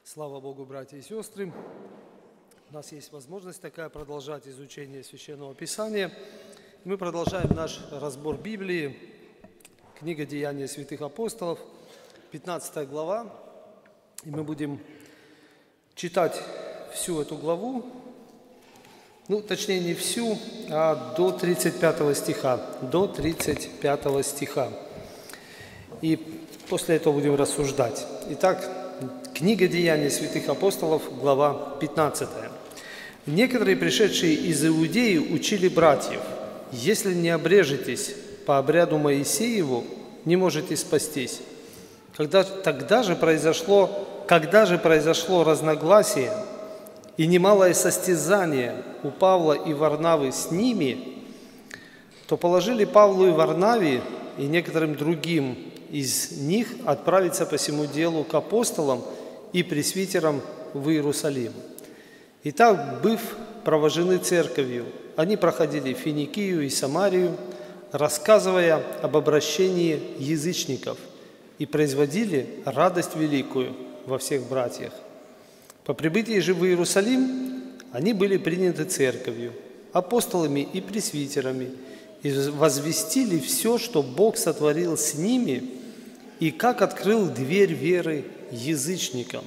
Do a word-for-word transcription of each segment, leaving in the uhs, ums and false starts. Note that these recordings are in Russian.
Слава Богу, братья и сестры! У нас есть возможность такая продолжать изучение Священного Писания. Мы продолжаем наш разбор Библии, книга «Деяния святых апостолов», пятнадцатая глава. И мы будем читать всю эту главу, ну, точнее, не всю, а до тридцать пятого стиха, до тридцать пятого стиха. И после этого будем рассуждать. Итак, книга «Деяния святых апостолов», глава пятнадцатая. «Некоторые, пришедшие из Иудеи, учили братьев: если не обрежетесь по обряду Моисееву, не можете спастись. Когда, тогда же произошло, когда же произошло разногласие и немалое состязание у Павла и Варнавы с ними, то положили Павлу и Варнаве и некоторым другим из них отправиться по сему делу к апостолам и пресвитерам в Иерусалим. Итак, быв провожены церковью, они проходили Финикию и Самарию, рассказывая об обращении язычников, и производили радость великую во всех братьях. По прибытии же в Иерусалим они были приняты церковью, апостолами и пресвитерами, и возвестили все, что Бог сотворил с ними, и как открыл дверь веры язычникам.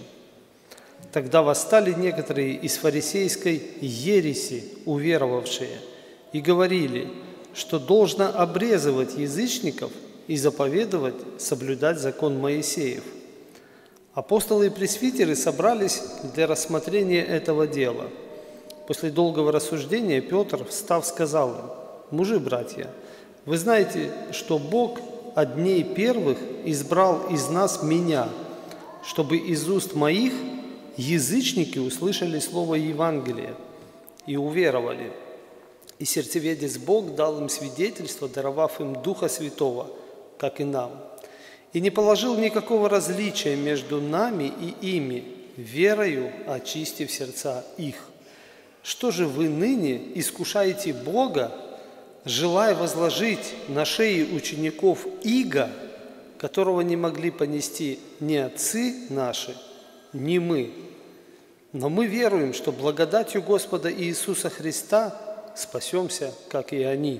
Тогда восстали некоторые из фарисейской ереси, уверовавшие, и говорили, что должно обрезывать язычников и заповедовать соблюдать закон Моисеев. Апостолы и пресвитеры собрались для рассмотрения этого дела. После долгого рассуждения Петр, встав, сказал им: «Мужи, братья, вы знаете, что Бог от дней первых избрал из нас меня, чтобы из уст моих язычники услышали слово Евангелия и уверовали. И сердцеведец Бог дал им свидетельство, даровав им Духа Святого, как и нам. И не положил никакого различия между нами и ими, верою очистив сердца их. Что же вы ныне искушаете Бога, желая возложить на шеи учеников иго, которого не могли понести ни отцы наши, ни мы? Но мы веруем, что благодатью Господа Иисуса Христа спасемся, как и они».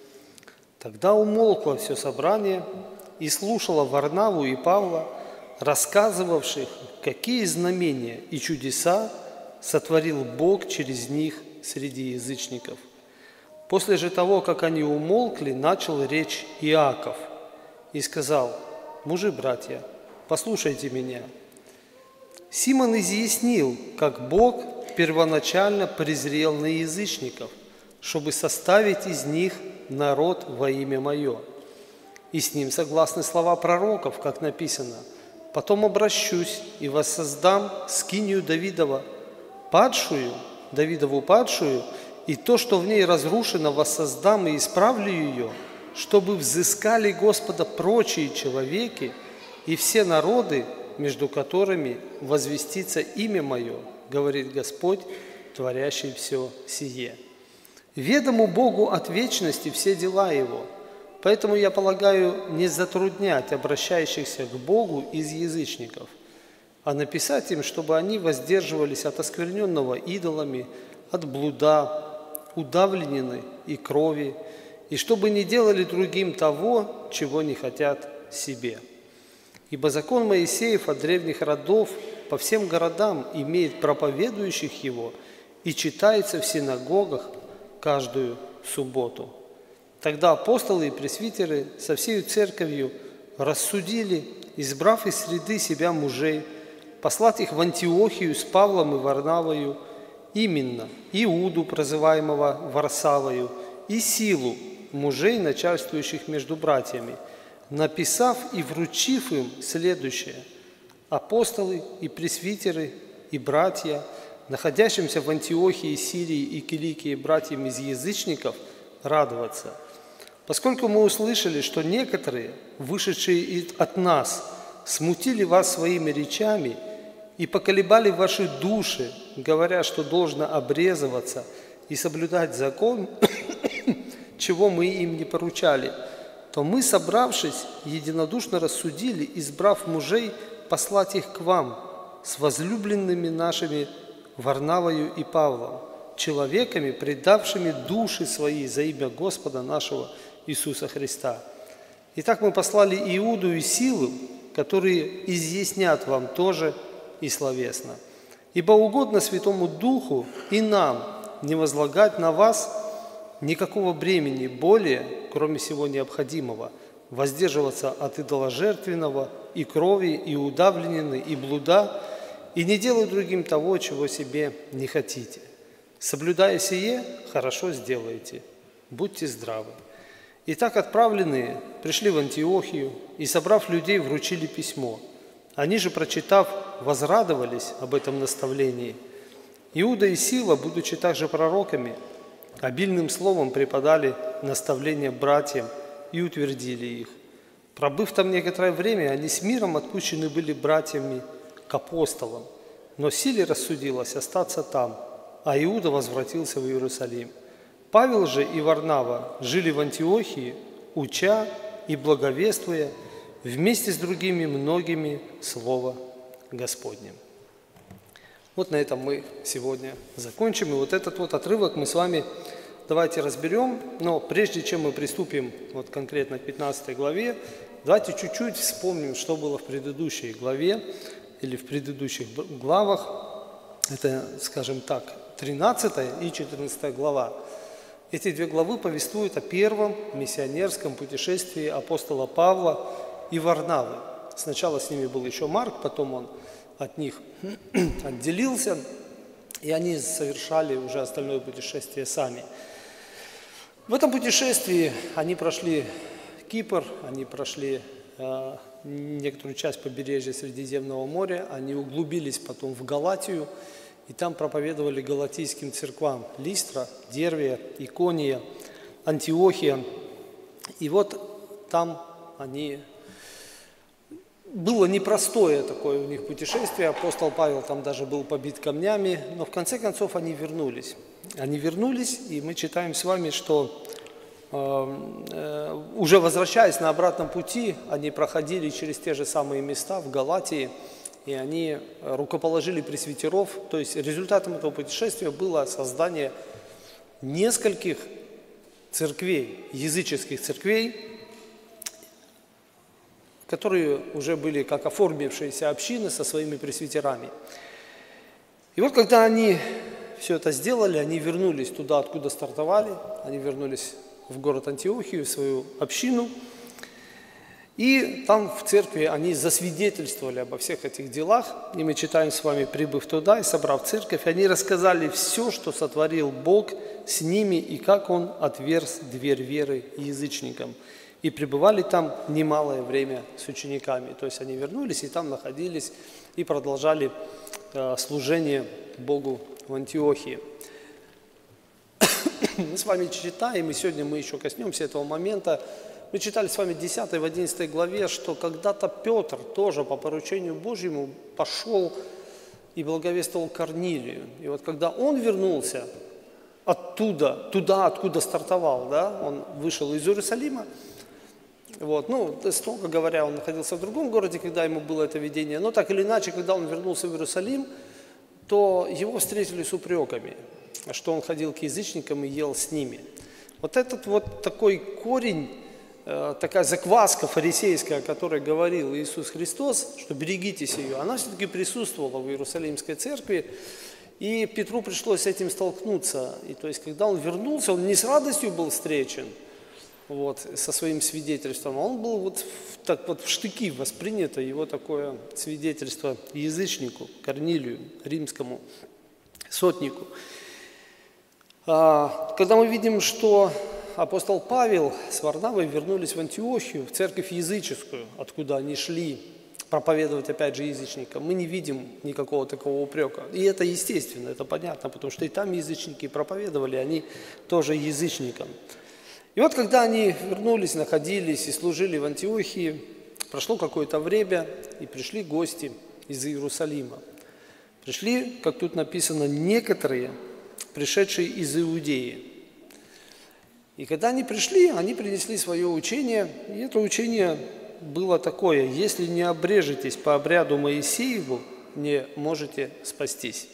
Тогда умолкло все собрание и слушало Варнаву и Павла, рассказывавших, какие знамения и чудеса сотворил Бог через них среди язычников. После же того, как они умолкли, начал речь Иаков и сказал: «Мужи, братья, послушайте меня. Симон изъяснил, как Бог первоначально презрел на язычников, чтобы составить из них народ во имя Мое. И с ним согласны слова пророков, как написано: «Потом обращусь и воссоздам скинию Давидова, падшую, Давидову падшую, и то, что в ней разрушено, воссоздам и исправлю ее, чтобы взыскали Господа прочие человеки и все народы, между которыми возвестится имя Мое, говорит Господь, творящий все сие. Ведому Богу от вечности все дела Его, поэтому я полагаю не затруднять обращающихся к Богу из язычников, а написать им, чтобы они воздерживались от оскверненного идолами, от блуда, удавленины и крови, и чтобы не делали другим того, чего не хотят себе. Ибо закон Моисеев от древних родов по всем городам имеет проповедующих его и читается в синагогах каждую субботу». Тогда апостолы и пресвитеры со всею церковью рассудили, избрав из среды себя мужей, послать их в Антиохию с Павлом и Варнавою, именно Иуду, прозываемого Варсавою, и Силу, мужей, начальствующих между братьями, написав и вручив им следующее: апостолы и пресвитеры и братья, находящимся в Антиохии, Сирии и Киликии братьям из язычников, радоваться, поскольку мы услышали, что некоторые, вышедшие от нас, смутили вас своими речами и поколебали ваши души, говоря, что должно обрезываться и соблюдать закон, чего мы им не поручали, то мы, собравшись, единодушно рассудили, избрав мужей, послать их к вам, с возлюбленными нашими Варнавою и Павлом, человеками, предавшими души свои за имя Господа нашего Иисуса Христа. Итак, мы послали Иуду и Силу, которые изъяснят вам тоже и словесно. Ибо угодно Святому Духу и нам не возлагать на вас никакого бремени более, кроме всего необходимого, воздерживаться от идоложертвенного и крови, и удавленины, и блуда, и не делать другим того, чего себе не хотите. Соблюдая сие, хорошо сделаете. Будьте здравы. Итак, отправленные пришли в Антиохию и, собрав людей, вручили письмо. Они же, прочитав, возрадовались об этом наставлении. Иуда и Сила, будучи также пророками, обильным словом преподали наставления братьям и утвердили их. Пробыв там некоторое время, они с миром отпущены были братьями к апостолам, но Силе рассудилось остаться там, а Иуда возвратился в Иерусалим. Павел же и Варнава жили в Антиохии, уча и благовествуя вместе с другими многими Слово Господне. Вот на этом мы сегодня закончим. И вот этот вот отрывок мы с вами давайте разберем. Но прежде чем мы приступим вот конкретно к пятнадцатой главе, давайте чуть-чуть вспомним, что было в предыдущей главе или в предыдущих главах. Это, скажем так, тринадцатая и четырнадцатая глава. Эти две главы повествуют о первом миссионерском путешествии апостола Павла и Варнавы. Сначала с ними был еще Марк, потом он от них отделился, и они совершали уже остальное путешествие сами. В этом путешествии они прошли Кипр, они прошли э, некоторую часть побережья Средиземного моря, они углубились потом в Галатию, и там проповедовали галатийским церквам Листра, Дервия, Икония, Антиохия. И вот там они... Было непростое такое у них путешествие, апостол Павел там даже был побит камнями, но в конце концов они вернулись. Они вернулись, и мы читаем с вами, что э, э, уже возвращаясь на обратном пути, они проходили через те же самые места в Галатии, и они рукоположили пресвитеров. То есть результатом этого путешествия было создание нескольких церквей, языческих церквей, которые уже были как оформившиеся общины со своими пресвитерами. И вот когда они все это сделали, они вернулись туда, откуда стартовали, они вернулись в город Антиохию, в свою общину, и там в церкви они засвидетельствовали обо всех этих делах, и мы читаем с вами, прибыв туда и собрав церковь, они рассказали все, что сотворил Бог с ними и как Он отверз дверь веры язычникам. И пребывали там немалое время с учениками. То есть они вернулись и там находились и продолжали э, служение Богу в Антиохии. Мы с вами читаем, и сегодня мы еще коснемся этого момента. Мы читали с вами в десятой, в одиннадцатой главе, что когда-то Петр тоже по поручению Божьему пошел и благовествовал Корнилию. И вот когда он вернулся оттуда, туда, откуда стартовал, да, он вышел из Иерусалима, вот, ну, строго говоря, он находился в другом городе, когда ему было это видение, но так или иначе, когда он вернулся в Иерусалим, то его встретили с упреками, что он ходил к язычникам и ел с ними. Вот этот вот такой корень, э, такая закваска фарисейская, о которой говорил Иисус Христос, что берегитесь ее, она все-таки присутствовала в Иерусалимской церкви, и Петру пришлось с этим столкнуться. И то есть, когда он вернулся, он не с радостью был встречен, вот, со своим свидетельством, а он был вот в, так вот в штыки воспринято его такое свидетельство язычнику, Корнилию, римскому сотнику. А, когда мы видим, что апостол Павел с Варнавой вернулись в Антиохию, в церковь языческую, откуда они шли проповедовать опять же язычникам, мы не видим никакого такого упрека. И это естественно, это понятно, потому что и там язычники проповедовали, они тоже язычникам. И вот когда они вернулись, находились и служили в Антиохии, прошло какое-то время, и пришли гости из Иерусалима. Пришли, как тут написано, некоторые, пришедшие из Иудеи. И когда они пришли, они принесли свое учение, и это учение было такое: если не обрежетесь по обряду Моисееву, не можете спастись».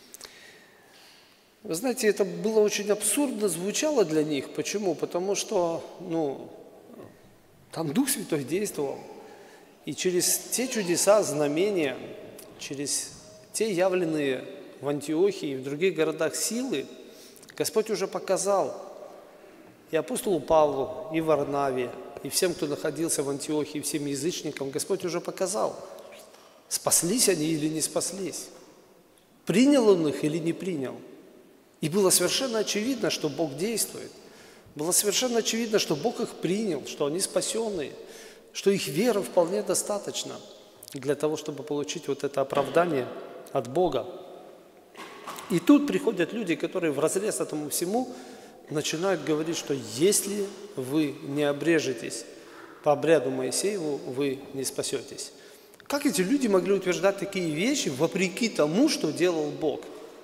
Вы знаете, это было очень абсурдно, звучало для них. Почему? Потому что, ну, там Дух Святой действовал. И через те чудеса, знамения, через те явленные в Антиохии и в других городах силы, Господь уже показал и апостолу Павлу, и Варнаве, и всем, кто находился в Антиохии, и всем язычникам, Господь уже показал, спаслись они или не спаслись, принял Он их или не принял. И было совершенно очевидно, что Бог действует. Было совершенно очевидно, что Бог их принял, что они спасенные, что их вера вполне достаточна для того, чтобы получить вот это оправдание от Бога. И тут приходят люди, которые вразрез этому всему начинают говорить, что если вы не обрежетесь по обряду Моисееву, вы не спасетесь. Как эти люди могли утверждать такие вещи вопреки тому, что делал Бог?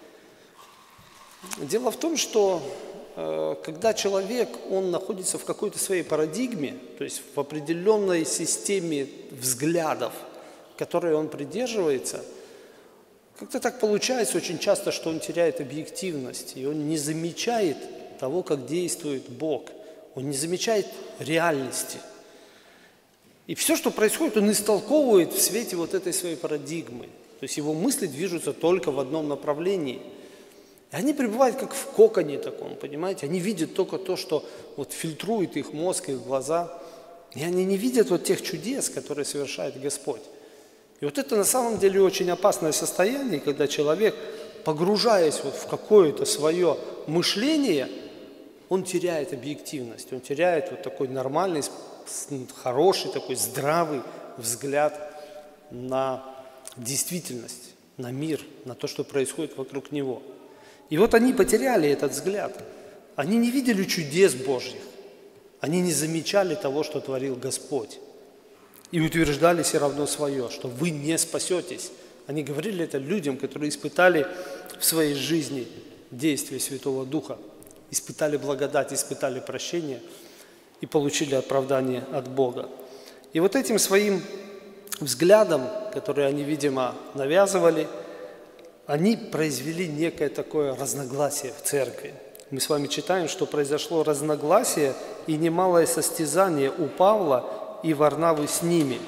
Дело в том, что э, когда человек, он находится в какой-то своей парадигме, то есть в определенной системе взглядов, которой он придерживается, как-то так получается очень часто, что он теряет объективность, и он не замечает того, как действует Бог, он не замечает реальности. И все, что происходит, он истолковывает в свете вот этой своей парадигмы. То есть его мысли движутся только в одном направлении. И они пребывают как в коконе таком, понимаете? Они видят только то, что вот фильтрует их мозг, их глаза. И они не видят вот тех чудес, которые совершает Господь. И вот это на самом деле очень опасное состояние, когда человек, погружаясь вот в какое-то свое мышление, он теряет объективность, он теряет вот такой нормальный, хороший, такой здравый взгляд на действительность, на мир, на то, что происходит вокруг него. И вот они потеряли этот взгляд. Они не видели чудес Божьих. Они не замечали того, что творил Господь. И утверждали все равно свое, что вы не спасетесь. Они говорили это людям, которые испытали в своей жизни действие Святого Духа, испытали благодать, испытали прощение и получили оправдание от Бога. И вот этим своим взглядом, который они, видимо, навязывали, они произвели некое такое разногласие в церкви. Мы с вами читаем, что произошло разногласие и немалое состязание у Павла и Варнавы с ними.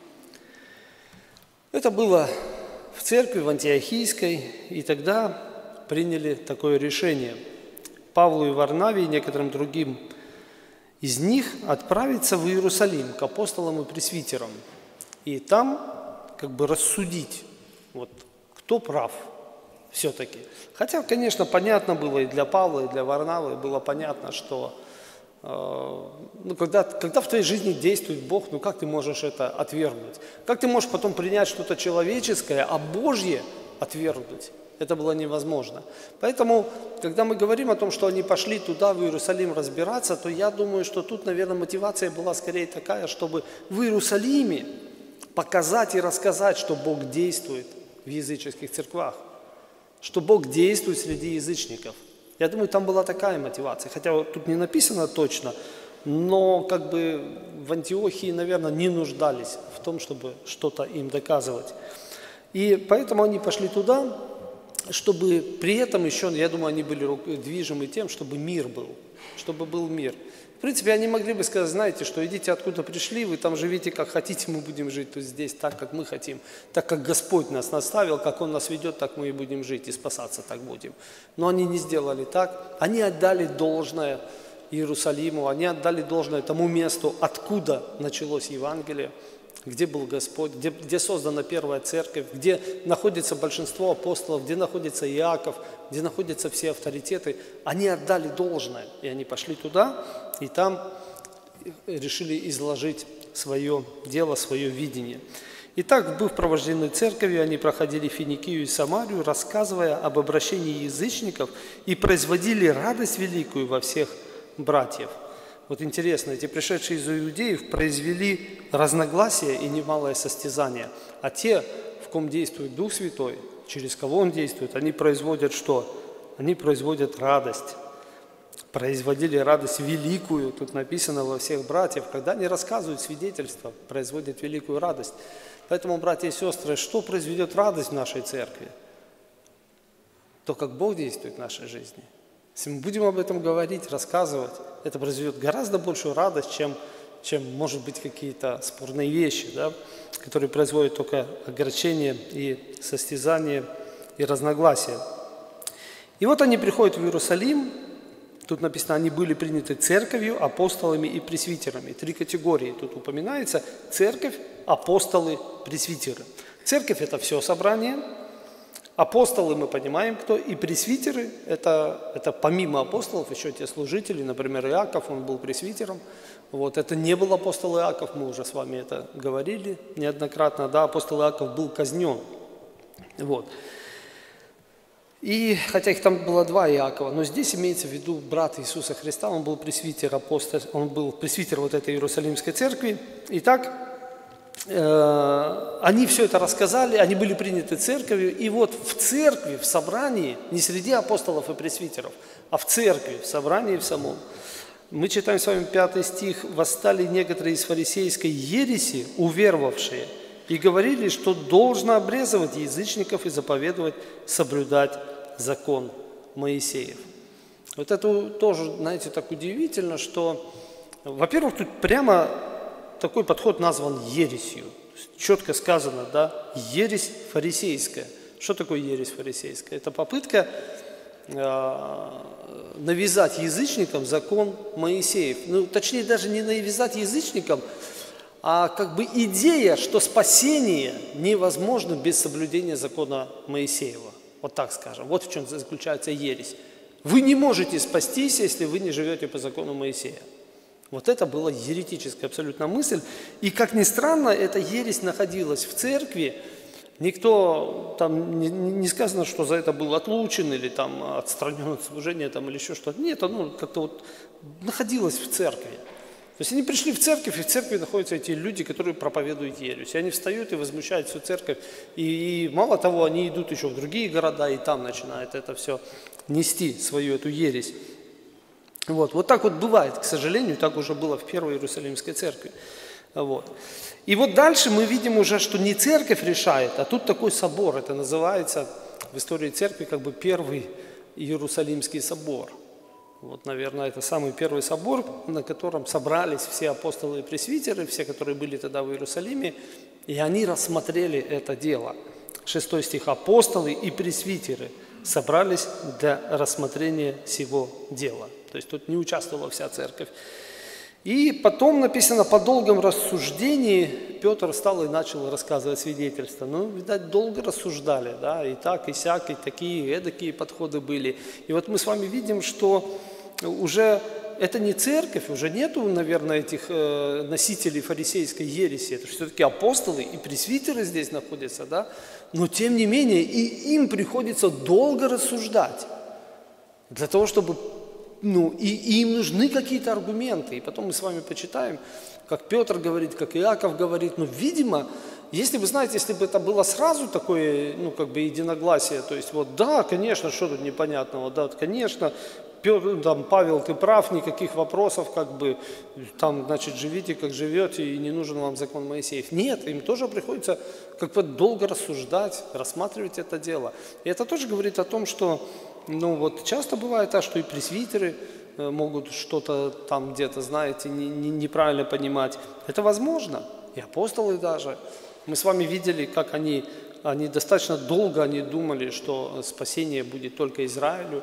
Это было в церкви, в Антиохийской, и тогда приняли такое решение. Павлу и Варнаве и некоторым другим из них отправиться в Иерусалим к апостолам и пресвитерам. И там как бы рассудить, вот, кто прав все-таки. Хотя, конечно, понятно было и для Павла, и для Варнавы было понятно, что э, ну, когда, когда в твоей жизни действует Бог, ну как ты можешь это отвергнуть? Как ты можешь потом принять что-то человеческое, а Божье отвергнуть? Это было невозможно. Поэтому, когда мы говорим о том, что они пошли туда, в Иерусалим, разбираться, то я думаю, что тут, наверное, мотивация была скорее такая, чтобы в Иерусалиме показать и рассказать, что Бог действует в языческих церквах, что Бог действует среди язычников. Я думаю, там была такая мотивация. Хотя вот тут не написано точно, но как бы в Антиохии, наверное, не нуждались в том, чтобы что-то им доказывать. И поэтому они пошли туда, чтобы при этом еще, я думаю, они были движимы тем, чтобы мир был, чтобы был мир. В принципе, они могли бы сказать, знаете, что идите откуда пришли, вы там живите как хотите, мы будем жить то здесь так, как мы хотим, так как Господь нас наставил, как Он нас ведет, так мы и будем жить, и спасаться так будем. Но они не сделали так, они отдали должное Иерусалиму, они отдали должное тому месту, откуда началось Евангелие, где был Господь, где, где создана первая церковь, где находится большинство апостолов, где находится Иаков, где находятся все авторитеты. Они отдали должное, и они пошли туда, и там решили изложить свое дело, свое видение. Итак, быв провождены церковью, они проходили Финикию и Самарию, рассказывая об обращении язычников, и производили радость великую во всех братьев. Вот интересно, эти пришедшие из иудеев произвели разногласия и немалое состязание. А те, в ком действует Дух Святой, через кого Он действует, они производят что? Они производят радость. Производили радость великую, тут написано во всех братьев. Когда они рассказывают свидетельства, производят великую радость. Поэтому, братья и сестры, что произведет радость в нашей церкви? То, как Бог действует в нашей жизни. Если мы будем об этом говорить, рассказывать, это произведет гораздо большую радость, чем, чем может быть, какие-то спорные вещи, да, которые производят только огорчение и состязание, и разногласия. И вот они приходят в Иерусалим, тут написано, они были приняты церковью, апостолами и пресвитерами. Три категории тут упоминается: церковь, апостолы, пресвитеры. Церковь – это все собрание. Апостолы, мы понимаем, кто, и пресвитеры – это, это помимо апостолов еще те служители, например, Иаков, он был пресвитером. Вот, это не был апостол Иаков, мы уже с вами это говорили неоднократно, да, апостол Иаков был казнен. Вот. И, хотя их там было два Иакова, но здесь имеется в виду брат Иисуса Христа, он был пресвитер, апостол, он был пресвитер вот этой Иерусалимской церкви. Итак, они все это рассказали, они были приняты церковью, и вот в церкви, в собрании, не среди апостолов и пресвитеров, а в церкви, в собрании в самом, мы читаем с вами пятый стих: «Восстали некоторые из фарисейской ереси, уверовавшие, и говорили, что должно обрезывать язычников и заповедовать соблюдать закон Моисеев». Вот это тоже, знаете, так удивительно, что, во-первых, тут прямо такой подход назван ересью. Четко сказано, да, ересь фарисейская. Что такое ересь фарисейская? Это попытка э, навязать язычникам закон Моисеев. Ну, точнее, даже не навязать язычникам, а как бы идея, что спасение невозможно без соблюдения закона Моисеева. Вот так скажем. Вот в чем заключается ересь. Вы не можете спастись, если вы не живете по закону Моисея. Вот это была еретическая абсолютно мысль. И, как ни странно, эта ересь находилась в церкви. Никто, там не, не сказано, что за это был отлучен или там отстранен от служения там, или еще что-то. Нет, оно как-то вот находилось в церкви. То есть они пришли в церковь, и в церкви находятся эти люди, которые проповедуют ересь. И они встают и возмущают всю церковь. И, и мало того, они идут еще в другие города, и там начинают это все нести, свою эту ересь. Вот, вот так вот бывает, к сожалению, так уже было в Первой Иерусалимской церкви. Вот. И вот дальше мы видим уже, что не церковь решает, а тут такой собор. Это называется в истории церкви как бы Первый Иерусалимский собор. Вот, наверное, это самый первый собор, на котором собрались все апостолы и пресвитеры, все, которые были тогда в Иерусалиме, и они рассмотрели это дело. Шестой стих: «Апостолы и пресвитеры собрались для рассмотрения сего дела». То есть тут не участвовала вся церковь. И потом написано: по долгом рассуждении Петр встал и начал рассказывать свидетельства. Ну, видать, долго рассуждали, да, и так, и сяк, и такие, и эдакие подходы были. И вот мы с вами видим, что уже это не церковь, уже нету, наверное, этих э, носителей фарисейской ереси. Это все-таки апостолы и пресвитеры здесь находятся, да. Но тем не менее и им приходится долго рассуждать для того, чтобы... Ну, и, и им нужны какие-то аргументы. И потом мы с вами почитаем, как Петр говорит, как Иаков говорит. Но, видимо, если вы знаете, если бы это было сразу такое, ну, как бы единогласие, то есть, вот, да, конечно, что тут непонятного, да, конечно, Петр, там, Павел, ты прав, никаких вопросов, как бы, там, значит, живите, как живете, и не нужен вам закон Моисеев. Нет, им тоже приходится как бы долго рассуждать, рассматривать это дело. И это тоже говорит о том, что... Ну вот часто бывает так, что и пресвитеры могут что-то там где-то, знаете, не, не, неправильно понимать. Это возможно. И апостолы даже. Мы с вами видели, как они, они достаточно долго они думали, что спасение будет только Израилю,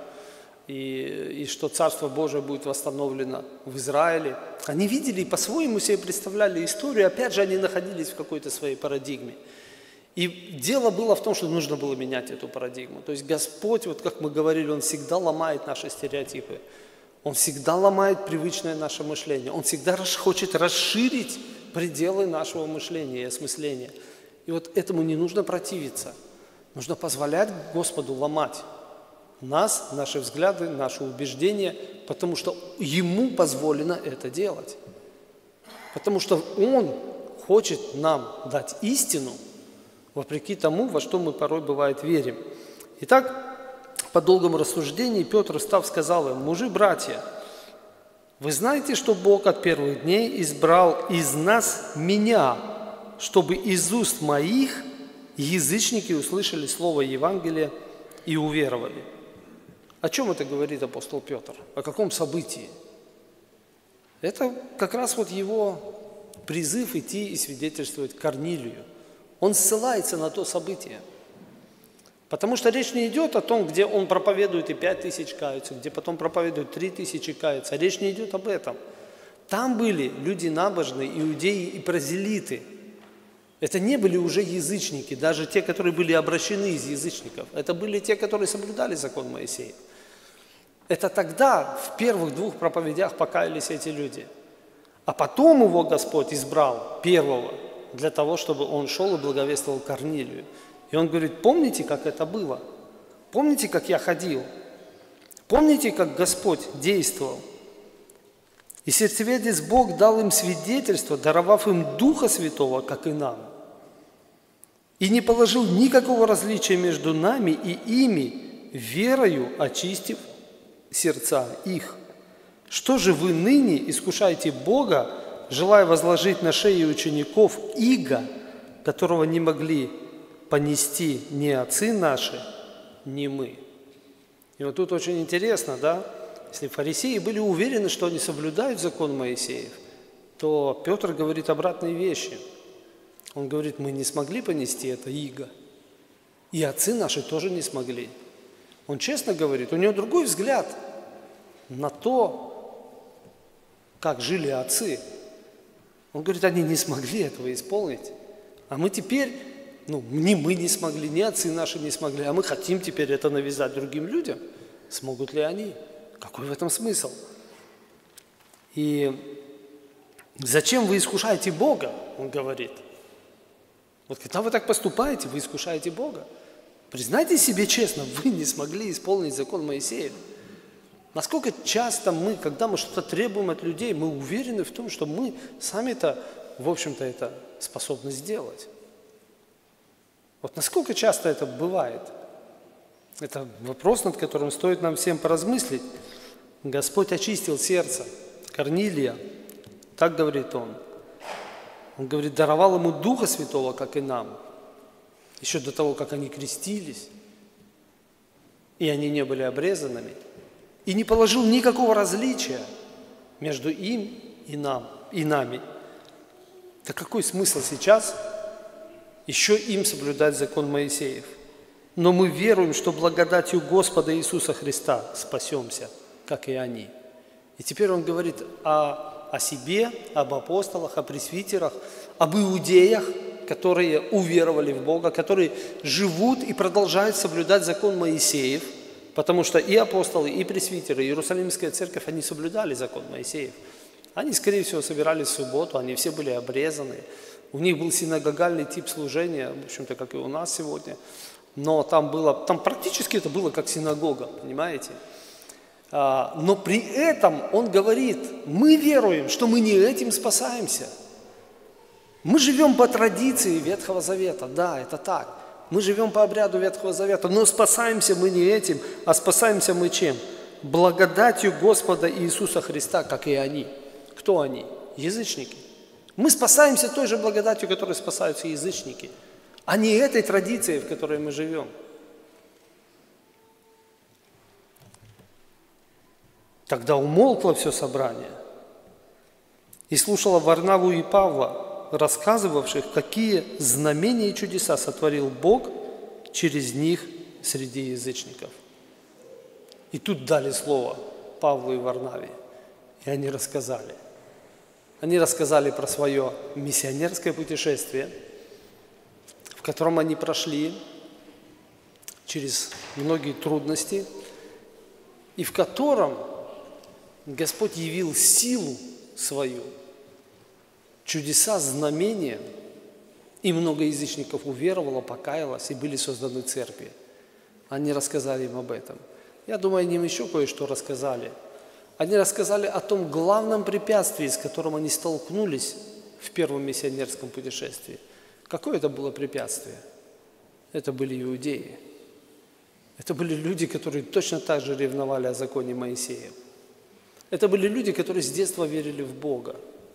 и, и что Царство Божие будет восстановлено в Израиле. Они видели и по-своему себе представляли историю. Опять же, они находились в какой-то своей парадигме. И дело было в том, что нужно было менять эту парадигму. То есть Господь, вот как мы говорили, Он всегда ломает наши стереотипы. Он всегда ломает привычное наше мышление. Он всегда хочет расширить пределы нашего мышления и осмысления. И вот этому не нужно противиться. Нужно позволять Господу ломать нас, наши взгляды, наши убеждения, потому что Ему позволено это делать. Потому что Он хочет нам дать истину, вопреки тому, во что мы порой, бывает, верим. Итак, по долгому рассуждению Петр, встав, сказал им: «Мужи, братья, вы знаете, что Бог от первых дней избрал из нас меня, чтобы из уст моих язычники услышали слово Евангелия и уверовали». О чем это говорит апостол Петр? О каком событии? Это как раз вот его призыв идти и свидетельствовать Корнилию. Он ссылается на то событие. Потому что речь не идет о том, где он проповедует и пять тысяч каются, где потом проповедует три тысячи каются. Речь не идет об этом. Там были люди набожные, иудеи и прозелиты. Это не были уже язычники, даже те, которые были обращены из язычников. Это были те, которые соблюдали закон Моисея. Это тогда, в первых двух проповедях, покаялись эти люди. А потом его Господь избрал первого для того, чтобы он шел и благовествовал Корнилию. И он говорит: помните, как это было? Помните, как я ходил? Помните, как Господь действовал? И сердцеведец Бог дал им свидетельство, даровав им Духа Святого, как и нам. И не положил никакого различия между нами и ими, верою очистив сердца их. Что же вы ныне искушаете Бога, желая возложить на шеи учеников иго, которого не могли понести ни отцы наши, ни мы? И вот тут очень интересно, да? Если фарисеи были уверены, что они соблюдают закон Моисеев, то Петр говорит обратные вещи. Он говорит: мы не смогли понести это иго, и отцы наши тоже не смогли. Он честно говорит, у него другой взгляд на то, как жили отцы. Он говорит, они не смогли этого исполнить, а мы теперь, ну, ни мы не смогли, ни отцы наши не смогли, а мы хотим теперь это навязать другим людям. Смогут ли они? Какой в этом смысл? И зачем вы искушаете Бога, он говорит. Вот когда вы так поступаете, вы искушаете Бога. Признайте себе честно, вы не смогли исполнить закон Моисея. Насколько часто мы, когда мы что-то требуем от людей, мы уверены в том, что мы сами-то, в общем-то, это способны сделать. Вот насколько часто это бывает? Это вопрос, над которым стоит нам всем поразмыслить. Господь очистил сердце Корнилия, так говорит он. Он говорит, даровал ему Духа Святого, как и нам. Еще до того, как они крестились, и они не были обрезанными, и не положил никакого различия между им и нам, и нами. Так какой смысл сейчас еще им соблюдать закон Моисеев? Но мы веруем, что благодатью Господа Иисуса Христа спасемся, как и они. И теперь он говорит о, о себе, об апостолах, о пресвитерах, об иудеях, которые уверовали в Бога, которые живут и продолжают соблюдать закон Моисеев, потому что и апостолы, и пресвитеры, и Иерусалимская церковь, они соблюдали закон Моисеев. Они, скорее всего, собирались в субботу, они все были обрезаны. У них был синагогальный тип служения, в общем-то, как и у нас сегодня. Но там было, там практически это было как синагога, понимаете? Но при этом он говорит, мы веруем, что мы не этим спасаемся. Мы живем по традиции Ветхого Завета, да, это так. Мы живем по обряду Ветхого Завета, но спасаемся мы не этим, а спасаемся мы чем? Благодатью Господа Иисуса Христа, как и они. Кто они? Язычники. Мы спасаемся той же благодатью, которой спасаются язычники, а не этой традицией, в которой мы живем. Тогда умолкло все собрание и слушало Варнаву и Павла, рассказывавших, какие знамения и чудеса сотворил Бог через них среди язычников. И тут дали слово Павлу и Варнаве, и они рассказали. Они рассказали про свое миссионерское путешествие, в котором они прошли через многие трудности, и в котором Господь явил силу свою, чудеса, знамения, и много язычников уверовало, покаялось, и были созданы церкви. Они рассказали им об этом. Я думаю, они им еще кое-что рассказали. Они рассказали о том главном препятствии, с которым они столкнулись в первом миссионерском путешествии. Какое это было препятствие? Это были иудеи. Это были люди, которые точно так же ревновали о законе Моисея. Это были люди, которые с детства верили в Бога.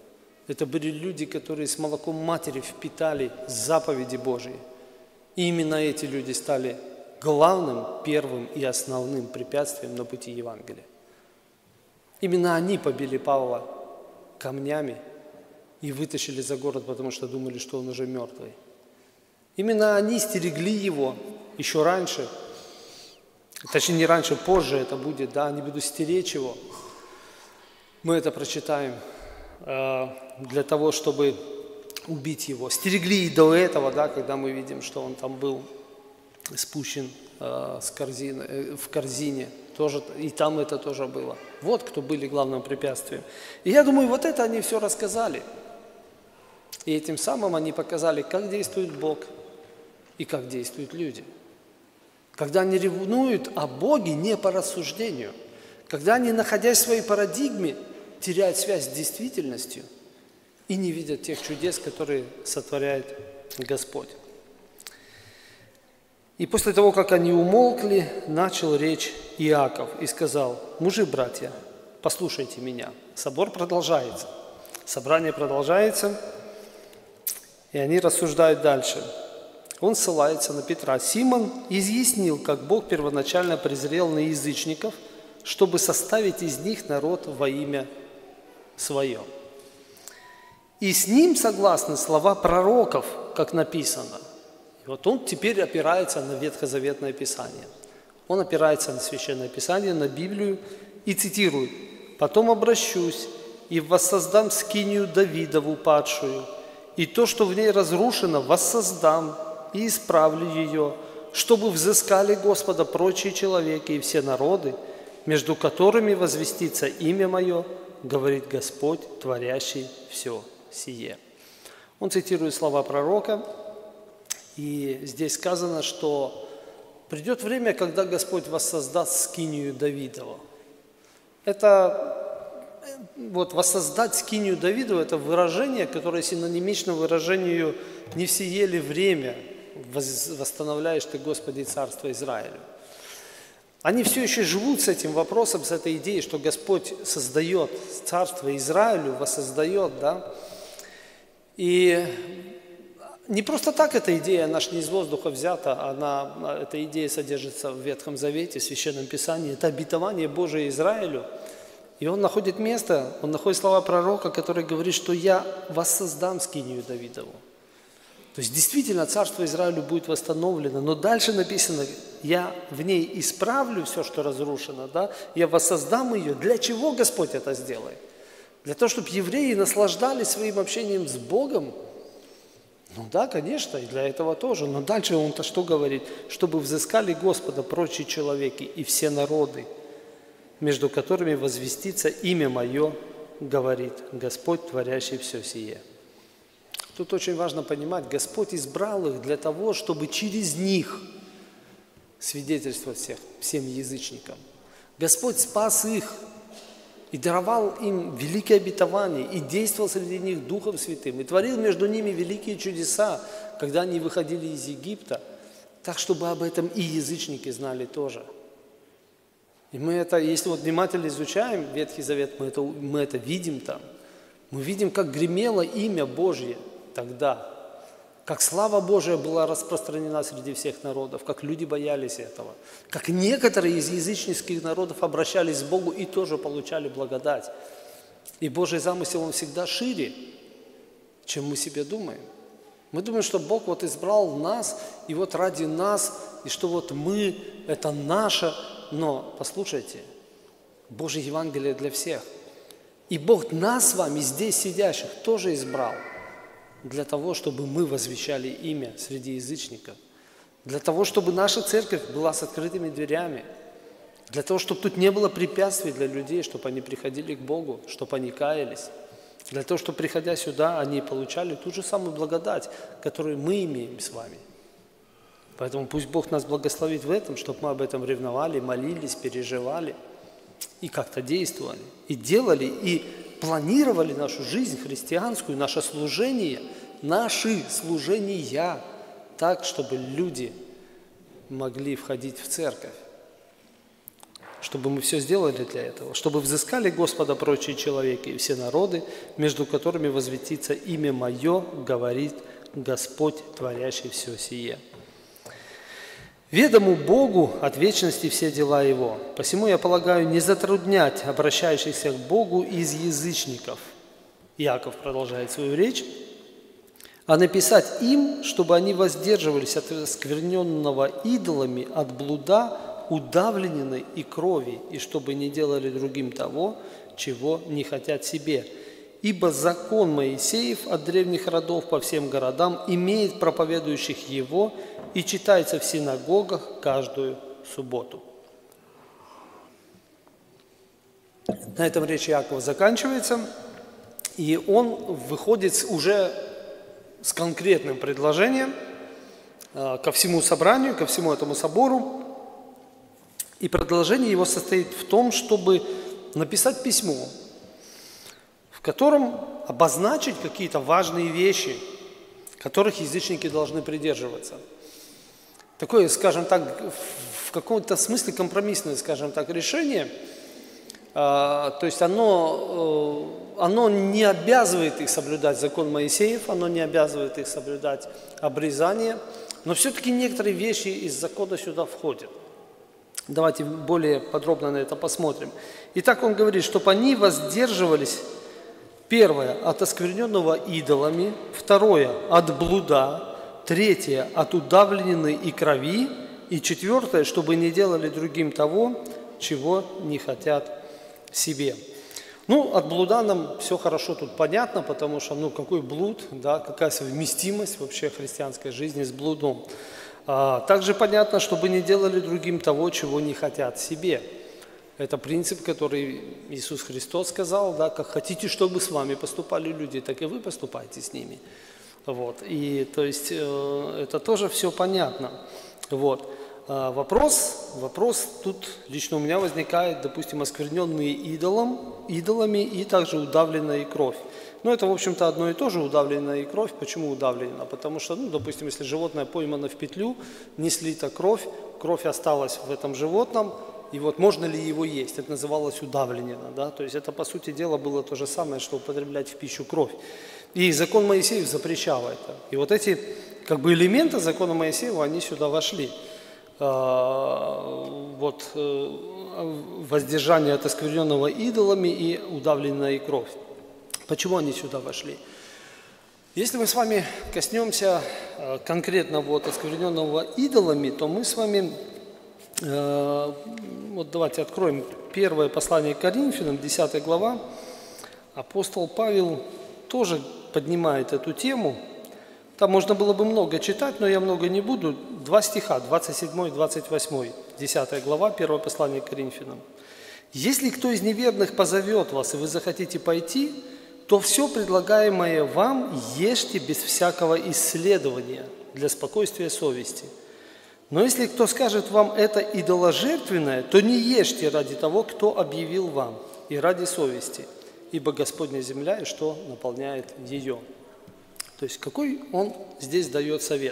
Это были люди, которые с молоком матери впитали заповеди Божьи. И именно эти люди стали главным, первым и основным препятствием на пути Евангелия. Именно они побили Павла камнями и вытащили за город, потому что думали, что он уже мертвый. Именно они стерегли его еще раньше, точнее не раньше, позже это будет, да, они будут стеречь его. Мы это прочитаем э, для того, чтобы убить его. Стерегли и до этого, да, когда мы видим, что он там был спущен э, с корзины, э, в корзине, тоже, и там это тоже было. Вот кто были главным препятствием. И я думаю, вот это они все рассказали. И этим самым они показали, как действует Бог и как действуют люди. Когда они ревнуют о Боге не по рассуждению, когда они, находясь в своей парадигме, теряют связь с действительностью и не видят тех чудес, которые сотворяет Господь. И после того, как они умолкли, начал речь Иаков и сказал: «Мужи, братья, послушайте меня». Собор продолжается, собрание продолжается, и они рассуждают дальше. Он ссылается на Петра. «Симон изъяснил, как Бог первоначально презрел на язычников, чтобы составить из них народ во имя свое. И с ним согласны слова пророков, как написано». И вот он теперь опирается на Ветхозаветное Писание. Он опирается на Священное Писание, на Библию и цитирует: «Потом обращусь и воссоздам скинию Давидову падшую, и то, что в ней разрушено, воссоздам и исправлю ее, чтобы взыскали Господа прочие человеки и все народы, между которыми возвестится имя Мое, говорит Господь, творящий все сие». Он цитирует слова пророка, и здесь сказано, что придет время, когда Господь воссоздаст скинию Давидову. Это вот воссоздать скинию Давидову – это выражение, которое синонимично выражению «не всее ли время восстановляешь ты, Господи, царство Израилю». Они все еще живут с этим вопросом, с этой идеей, что Господь создает царство Израилю, воссоздает, да. И не просто так эта идея, она ж не из воздуха взята, она, эта идея содержится в Ветхом Завете, в Священном Писании. Это обетование Божие Израилю. И он находит место, он находит слова пророка, который говорит, что «я воссоздам скинию Давидову». То есть действительно царство Израилю будет восстановлено, но дальше написано: «Я в ней исправлю все, что разрушено, да? Я воссоздам ее». Для чего Господь это сделает? Для того, чтобы евреи наслаждались своим общением с Богом? Ну да, конечно, и для этого тоже. Но дальше он-то что говорит? «Чтобы взыскали Господа прочие человеки и все народы, между которыми возвестится имя Мое, говорит Господь, творящий все сие». Тут очень важно понимать, Господь избрал их для того, чтобы через них свидетельствовать всех, всем язычникам. Господь спас их и даровал им великое обетование, и действовал среди них Духом Святым, и творил между ними великие чудеса, когда они выходили из Египта, так, чтобы об этом и язычники знали тоже. И мы это, если вот внимательно изучаем Ветхий Завет, мы это, мы это видим там. Мы видим, как гремело имя Божье тогда, как слава Божия была распространена среди всех народов, как люди боялись этого, как некоторые из языческих народов обращались к Богу и тоже получали благодать. И Божий замысел, он всегда шире, чем мы себе думаем. Мы думаем, что Бог вот избрал нас, и вот ради нас, и что вот мы, это наше. Но послушайте, Божье Евангелие для всех. И Бог нас с вами, здесь сидящих, тоже избрал для того, чтобы мы возвещали имя среди язычников, для того, чтобы наша церковь была с открытыми дверями, для того, чтобы тут не было препятствий для людей, чтобы они приходили к Богу, чтобы они каялись, для того, чтобы, приходя сюда, они получали ту же самую благодать, которую мы имеем с вами. Поэтому пусть Бог нас благословит в этом, чтобы мы об этом ревновали, молились, переживали и как-то действовали, и делали, и планировали нашу жизнь христианскую, наше служение, наши служения так, чтобы люди могли входить в церковь, чтобы мы все сделали для этого, чтобы взыскали Господа прочие человеки и все народы, между которыми возвестится имя Мое, говорит Господь, творящий все сие. Ведому Богу от вечности все дела Его. Посему я полагаю не затруднять обращающихся к Богу из язычников. Иаков продолжает свою речь. А написать им, чтобы они воздерживались от оскверненного идолами, от блуда, удавленной и крови, и чтобы не делали другим того, чего не хотят себе. Ибо закон Моисеев от древних родов по всем городам имеет проповедующих его и читается в синагогах каждую субботу. На этом речь Иакова заканчивается, и он выходит уже с конкретным предложением ко всему собранию, ко всему этому собору. И предложение его состоит в том, чтобы написать письмо, в котором обозначить какие-то важные вещи, которых язычники должны придерживаться. Такое, скажем так, в каком-то смысле компромиссное, скажем так, решение. То есть оно, оно не обязывает их соблюдать закон Моисеев, оно не обязывает их соблюдать обрезание, но все-таки некоторые вещи из закона сюда входят. Давайте более подробно на это посмотрим. Итак, он говорит, чтобы они воздерживались, первое, от оскверненного идолами, второе, от блуда, третье, от удавленной и крови, и четвертое, чтобы не делали другим того, чего не хотят себе. Ну, от блуда нам все хорошо тут понятно, потому что, ну, какой блуд, да, какая совместимость вообще христианской жизни с блудом. А, также понятно, чтобы не делали другим того, чего не хотят себе. Это принцип, который Иисус Христос сказал, да, как хотите, чтобы с вами поступали люди, так и вы поступайте с ними. Вот. И, то есть, э, это тоже все понятно. Вот. А, вопрос, вопрос тут лично у меня возникает, допустим, оскверненные идолом, идолами и также удавленная кровь. Ну, это, в общем-то, одно и то же, удавленная кровь. Почему удавлена? Потому что, ну, допустим, если животное поймано в петлю, не слита кровь, кровь осталась в этом животном, и вот можно ли его есть? Это называлось удавлено, да? То есть это, по сути дела, было то же самое, что употреблять в пищу кровь. И закон Моисеев запрещал это. И вот эти, как бы, элементы закона Моисеева, они сюда вошли. Вот воздержание от оскверненного идолами и удавленная кровь. Почему они сюда вошли? Если мы с вами коснемся конкретно вот оскверненного идолами, то мы с вами, вот давайте откроем первое послание к Коринфянам, десятая глава. Апостол Павел тоже поднимает эту тему. Там можно было бы много читать, но я много не буду. Два стиха, двадцать седьмой и двадцать восьмой, десятая глава, первое послание к Коринфянам. «Если кто из неверных позовет вас, и вы захотите пойти, то все предлагаемое вам ешьте без всякого исследования для спокойствия совести. Но если кто скажет вам это идоложертвенное, то не ешьте ради того, кто объявил вам, и ради совести, ибо Господня земля и что наполняет ее». То есть какой он здесь дает совет?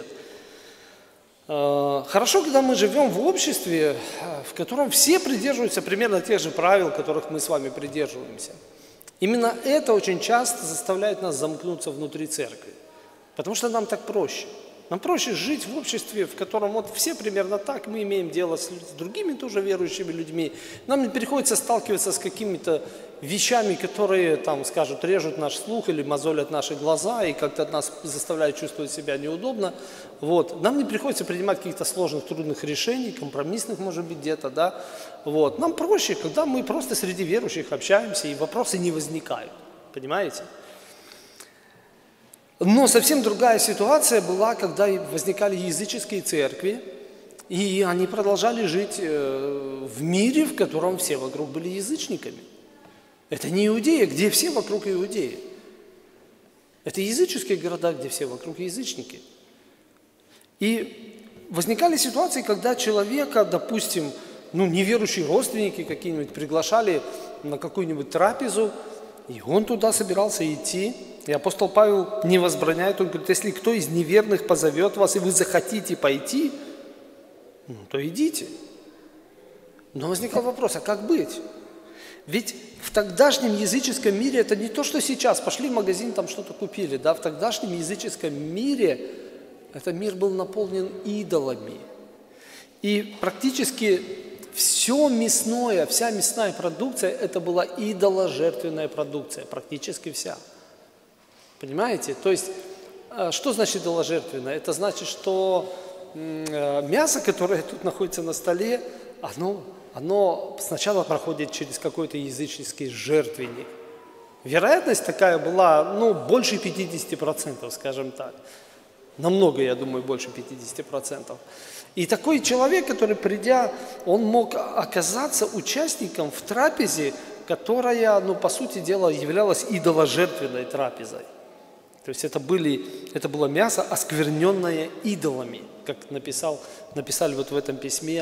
Хорошо, когда мы живем в обществе, в котором все придерживаются примерно тех же правил, которых мы с вами придерживаемся. Именно это очень часто заставляет нас замкнуться внутри церкви, потому что нам так проще. Нам проще жить в обществе, в котором вот все примерно так, мы имеем дело с другими тоже верующими людьми. Нам не приходится сталкиваться с какими-то вещами, которые, там, скажут, режут наш слух или мозолят наши глаза и как-то нас заставляют чувствовать себя неудобно. Вот. Нам не приходится принимать каких-то сложных, трудных решений, компромиссных, может быть, где-то, да. Вот. Нам проще, когда мы просто среди верующих общаемся и вопросы не возникают. Понимаете? Но совсем другая ситуация была, когда возникали языческие церкви, и они продолжали жить в мире, в котором все вокруг были язычниками. Это не Иудея, где все вокруг иудеи. Это языческие города, где все вокруг язычники. И возникали ситуации, когда человека, допустим, ну, неверующие родственники какие-нибудь приглашали на какую-нибудь трапезу, и он туда собирался идти. И апостол Павел не возбраняет, он говорит, если кто из неверных позовет вас, и вы захотите пойти, ну, то идите. Но возникал вопрос, а как быть? Ведь в тогдашнем языческом мире это не то, что сейчас. Пошли в магазин, там что-то купили. Да? В тогдашнем языческом мире этот мир был наполнен идолами. И практически все мясное, вся мясная продукция, это была идоложертвенная продукция. Практически вся. Понимаете? То есть, что значит идоложертвенная? Это значит, что мясо, которое тут находится на столе, оно... оно сначала проходит через какой-то языческий жертвенник. Вероятность такая была, ну, больше пятидесяти процентов, скажем так. Намного, я думаю, больше пятидесяти процентов. И такой человек, который, придя, он мог оказаться участником в трапезе, которая, ну, по сути дела, являлась идоложертвенной трапезой. То есть это, были, это было мясо, оскверненное идолами, как написал, написали вот в этом письме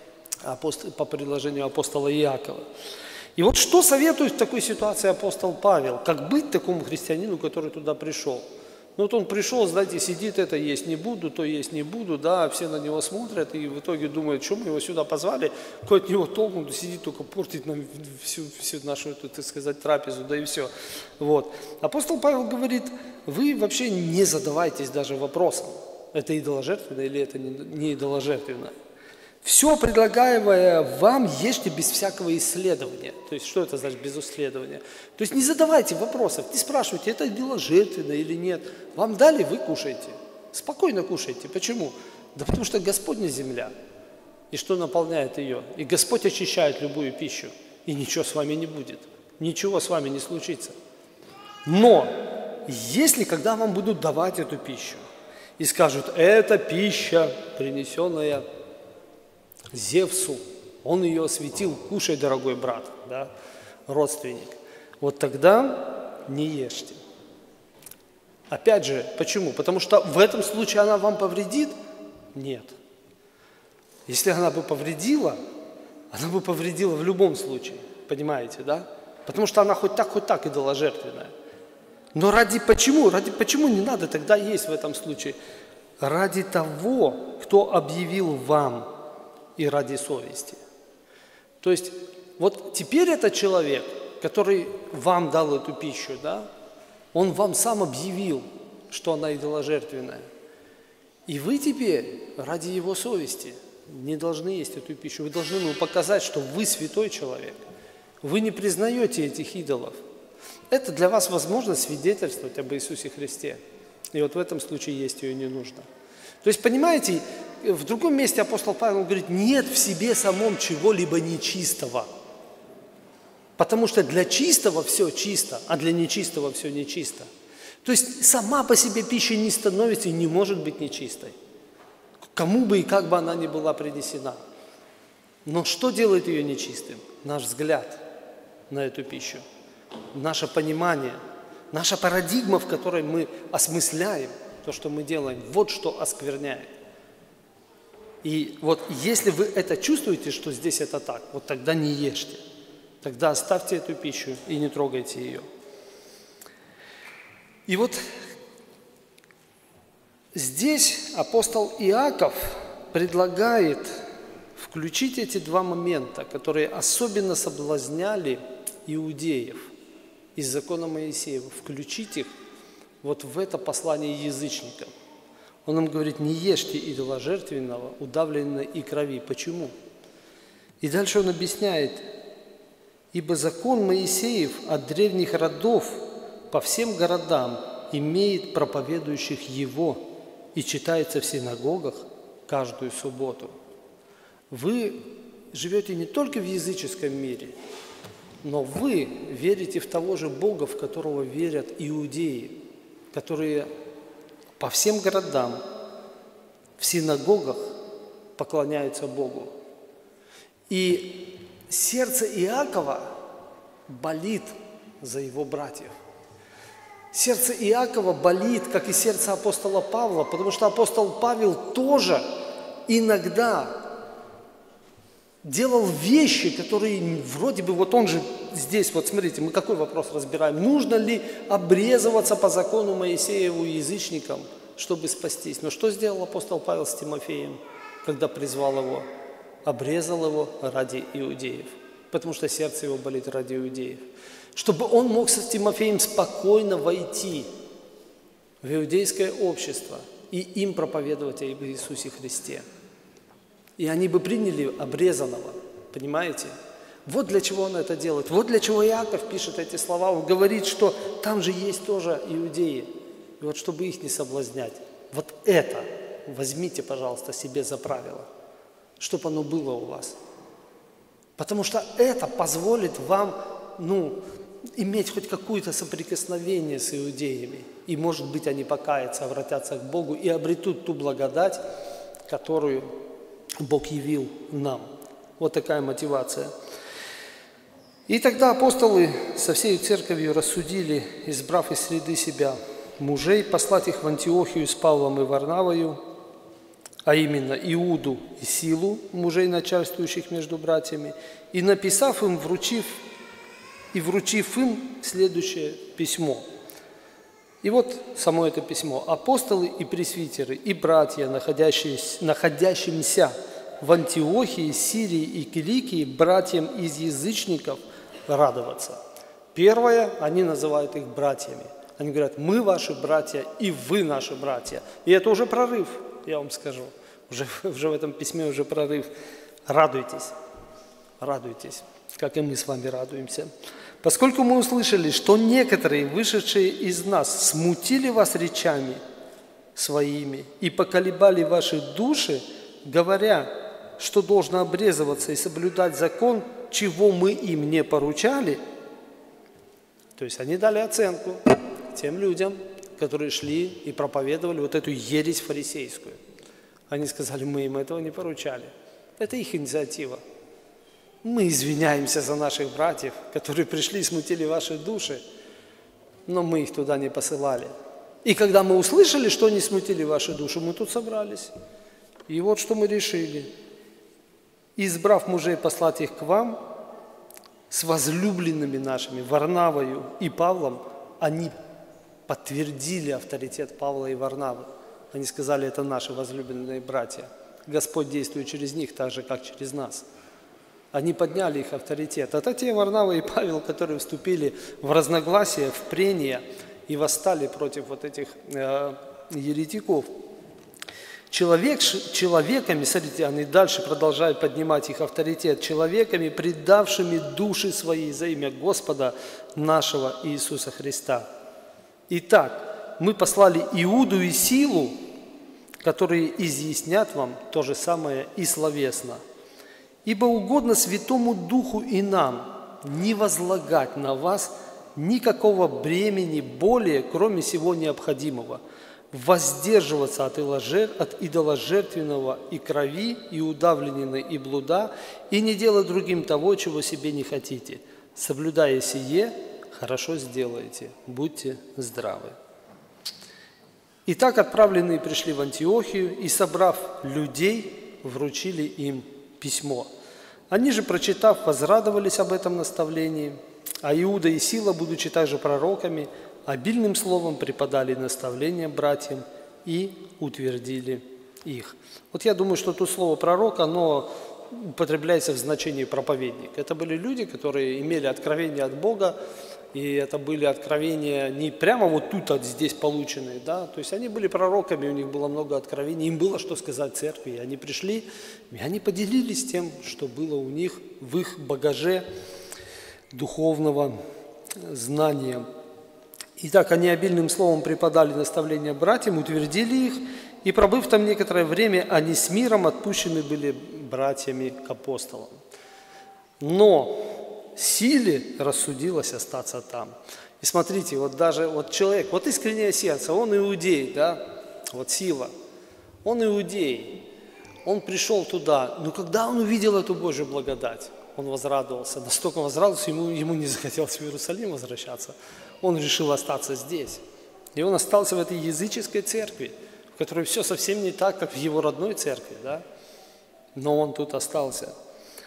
по предложению апостола Иакова. И вот что советует в такой ситуации апостол Павел? Как быть такому христианину, который туда пришел? Ну вот он пришел, знаете, сидит, это есть не буду, то есть не буду, да, все на него смотрят и в итоге думают, что мы его сюда позвали, какой от него толк, он сидит, только портит нам всю, всю нашу, эту, так сказать, трапезу, да и все. Вот. Апостол Павел говорит, вы вообще не задавайтесь даже вопросом, это идоложертвенно или это не идоложертвенно. Все предлагаемое вам ешьте без всякого исследования. То есть, что это значит без исследования? То есть, не задавайте вопросов, не спрашивайте, это идоложертвенно или нет. Вам дали, вы кушаете. Спокойно кушайте. Почему? Да потому что Господня земля. И что наполняет ее? И Господь очищает любую пищу. И ничего с вами не будет. Ничего с вами не случится. Но, если когда вам будут давать эту пищу, и скажут, это пища, принесенная Зевсу, он ее осветил, кушай, дорогой брат, да, родственник. Вот тогда не ешьте. Опять же, почему? Потому что в этом случае она вам повредит? Нет. Если она бы повредила, она бы повредила в любом случае, понимаете, да? Потому что она хоть так, хоть так идоложертвенная. Но ради почему? Ради почему не надо тогда есть в этом случае? Ради того, кто объявил вам, и ради совести. То есть, вот теперь этот человек, который вам дал эту пищу, да, он вам сам объявил, что она идоложертвенная. И вы теперь ради его совести не должны есть эту пищу. Вы должны ему показать, что вы святой человек. Вы не признаете этих идолов. Это для вас возможность свидетельствовать об Иисусе Христе. И вот в этом случае есть ее не нужно. То есть, понимаете, в другом месте апостол Павел говорит, нет в себе самом чего-либо нечистого. Потому что для чистого все чисто, а для нечистого все нечисто. То есть, сама по себе пища не становится и не может быть нечистой. Кому бы и как бы она ни была принесена. Но что делает ее нечистым? Наш взгляд на эту пищу, наше понимание, наша парадигма, в которой мы осмысляем то, что мы делаем, вот что оскверняет. И вот если вы это чувствуете, что здесь это так, вот тогда не ешьте. Тогда оставьте эту пищу и не трогайте ее. И вот здесь апостол Иаков предлагает включить эти два момента, которые особенно соблазняли иудеев из закона Моисеева, включить их вот в это послание язычникам. Он им говорит, не ешьте идоложертвенного, удавленной и крови. Почему? И дальше он объясняет, ибо закон Моисеев от древних родов по всем городам имеет проповедующих его и читается в синагогах каждую субботу. Вы живете не только в языческом мире, но вы верите в того же Бога, в которого верят иудеи, которые по всем городам, в синагогах поклоняются Богу. И сердце Иакова болит за его братьев. Сердце Иакова болит, как и сердце апостола Павла, потому что апостол Павел тоже иногда делал вещи, которые вроде бы, вот он же здесь, вот смотрите, мы какой вопрос разбираем? Нужно ли обрезываться по закону Моисееву язычникам, чтобы спастись? Но что сделал апостол Павел с Тимофеем, когда призвал его? обрезал его ради иудеев, потому что сердце его болит ради иудеев, чтобы он мог с Тимофеем спокойно войти в иудейское общество и им проповедовать об Иисусе Христе. И они бы приняли обрезанного, понимаете? Вот для чего он это делает. Вот для чего Иаков пишет эти слова. Он говорит, что там же есть тоже иудеи. И вот чтобы их не соблазнять, вот это возьмите, пожалуйста, себе за правило, чтобы оно было у вас. Потому что это позволит вам, ну, иметь хоть какое-то соприкосновение с иудеями. И, может быть, они покаятся, обратятся к Богу и обретут ту благодать, которую Бог явил нам. Вот такая мотивация. И тогда апостолы со всей церковью рассудили, избрав из среды себя мужей, послать их в Антиохию с Павлом и Варнавою, а именно Иуду и Силу, мужей, начальствующих между братьями, и написав им, вручив, и вручив им следующее письмо. И вот само это письмо. Апостолы и пресвитеры, и братья, находящиеся, находящимся в Антиохии, Сирии и Киликии, братьям из язычников радоваться. Первое, они называют их братьями. Они говорят, мы ваши братья, и вы наши братья. И это уже прорыв, я вам скажу. Уже, уже в этом письме уже прорыв. Радуйтесь, радуйтесь, как и мы с вами радуемся. Поскольку мы услышали, что некоторые, вышедшие из нас, смутили вас речами своими и поколебали ваши души, говоря, что должно обрезываться и соблюдать закон, чего мы им не поручали, то есть они дали оценку тем людям, которые шли и проповедовали вот эту ересь фарисейскую. Они сказали, мы им этого не поручали. Это их инициатива. Мы извиняемся за наших братьев, которые пришли и смутили ваши души, но мы их туда не посылали. И когда мы услышали, что они смутили ваши души, мы тут собрались. И вот что мы решили. Избрав мужей, послать их к вам, с возлюбленными нашими, Варнавою и Павлом, они подтвердили авторитет Павла и Варнавы. Они сказали, это наши возлюбленные братья. Господь действует через них так же, как через нас. Они подняли их авторитет. Это те Варнава и Павел, которые вступили в разногласия, в прения и восстали против вот этих э, еретиков. Человек, человеками, смотрите, они дальше продолжают поднимать их авторитет, человеками, предавшими души свои за имя Господа нашего Иисуса Христа. Итак, мы послали Иуду и Силу, которые изъяснят вам то же самое и словесно. Ибо угодно Святому Духу и нам не возлагать на вас никакого бремени более, кроме всего необходимого, воздерживаться от идоложертвенного и крови, и удавленины, и блуда, и не делать другим того, чего себе не хотите. Соблюдая сие, хорошо сделаете, будьте здравы. Итак, отправленные пришли в Антиохию и, собрав людей, вручили им письмо. Они же, прочитав, возрадовались об этом наставлении, а Иуда и Сила, будучи также пророками, обильным словом преподали наставления братьям и утвердили их. Вот я думаю, что тут слово «пророк», оно употребляется в значении «проповедник». Это были люди, которые имели откровение от Бога, и это были откровения не прямо вот тут, а здесь полученные, да, то есть они были пророками, у них было много откровений, им было что сказать церкви, и они пришли, и они поделились тем, что было у них в их багаже духовного знания. Итак, они обильным словом преподали наставления братьям, утвердили их, и, пробыв там некоторое время, они с миром отпущены были братьями к апостолам. Но Силе рассудилось остаться там. И смотрите, вот даже вот человек, вот искреннее сердце, он иудей, да, вот Сила, он иудей, он пришел туда, но когда он увидел эту Божью благодать, он возрадовался, настолько возрадовался, ему, ему не захотелось в Иерусалим возвращаться, он решил остаться здесь. И он остался в этой языческой церкви, в которой все совсем не так, как в его родной церкви, да, но он тут остался.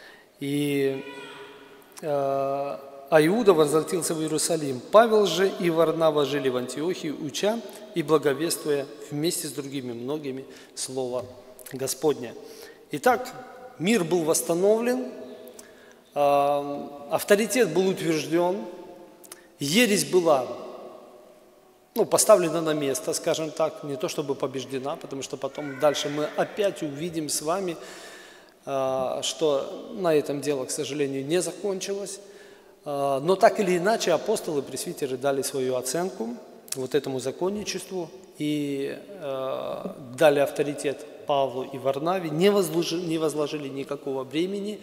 И а Иуда возвратился в Иерусалим. Павел же и Варнава жили в Антиохии, уча и благовествуя вместе с другими многими Слово Господне. Итак, мир был восстановлен, авторитет был утвержден, ересь была, ну, поставлена на место, скажем так, не то чтобы побеждена, потому что потом дальше мы опять увидим с вами, что на этом дело, к сожалению, не закончилось. Но так или иначе апостолы, пресвитеры дали свою оценку вот этому законничеству и дали авторитет Павлу и Варнаве, не возложили, не возложили никакого бремени,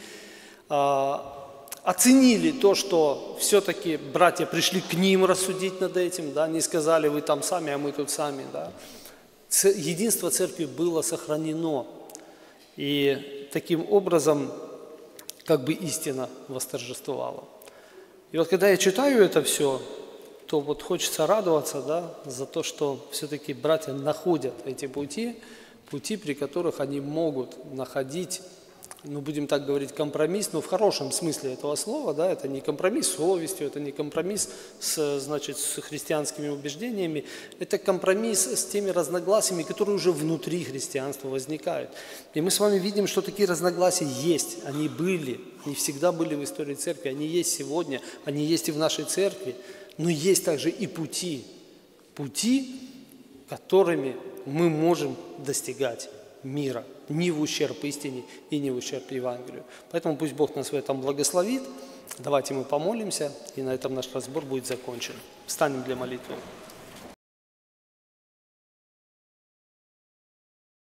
оценили то, что все-таки братья пришли к ним рассудить над этим, да, не сказали, вы там сами, а мы тут сами. Да. Единство церкви было сохранено, и таким образом как бы истина восторжествовала. И вот когда я читаю это все, то вот хочется радоваться, да, за то, что все-таки братья находят эти пути, пути, при которых они могут находить, ну, будем так говорить, компромисс, но в хорошем смысле этого слова, да, это не компромисс с совестью, это не компромисс с, значит, с христианскими убеждениями, это компромисс с теми разногласиями, которые уже внутри христианства возникают. И мы с вами видим, что такие разногласия есть, они были, они всегда были в истории церкви, они есть сегодня, они есть и в нашей церкви, но есть также и пути, пути, которыми мы можем достигать мира, не в ущерб истине и не в ущерб Евангелию. Поэтому пусть Бог нас в этом благословит. Давайте мы помолимся, и на этом наш разбор будет закончен. Встанем для молитвы.